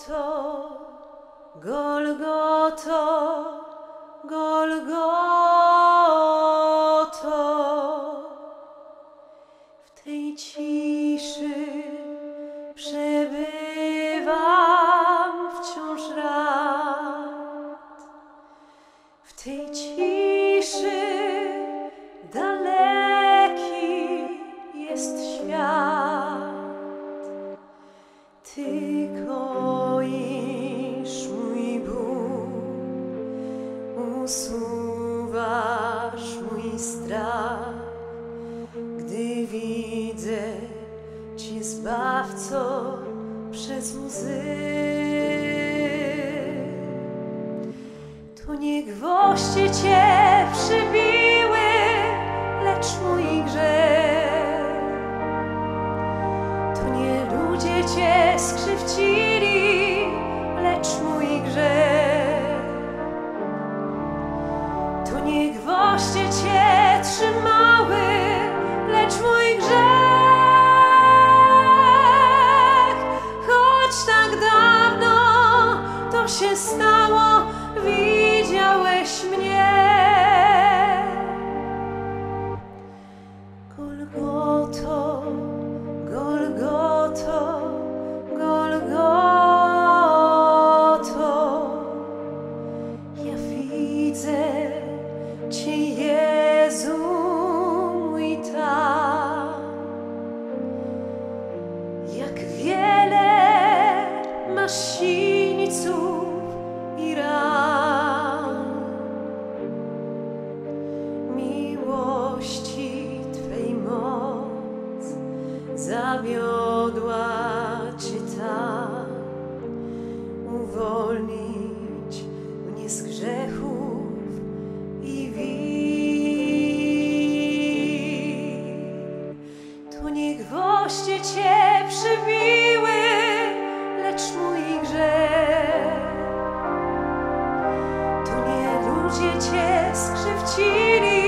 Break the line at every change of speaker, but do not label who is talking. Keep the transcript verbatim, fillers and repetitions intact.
Golgoto, Golgoto, w tej ciszy przebywam wciąż rad, w tej ciszy daleki jest świat. Ty koisz mój ból, usuwasz mój strach, gdy widzę Cię, Zbawco, przez łzy. To nie gwoździe Cię przybiły, lecz mój grzech. To nie ludzie Cię skrzywdzili, lecz mój grzech. To nie gwoździe Cię trzymały, lecz mój grzech. Choć tak dawno to się stało, widziałeś mnie. Golgoto, Golgoto, Golgoto, ja widzę Cię, Jezu mój, tam. Jak wiele masz sińców i ran, miłości Twej moc zawiodła Cię tam, uwolnić mnie z grzechów i win. To nie gwoździe Cię przybiły, lecz mój grzech. To nie ludzie Cię skrzywdzili,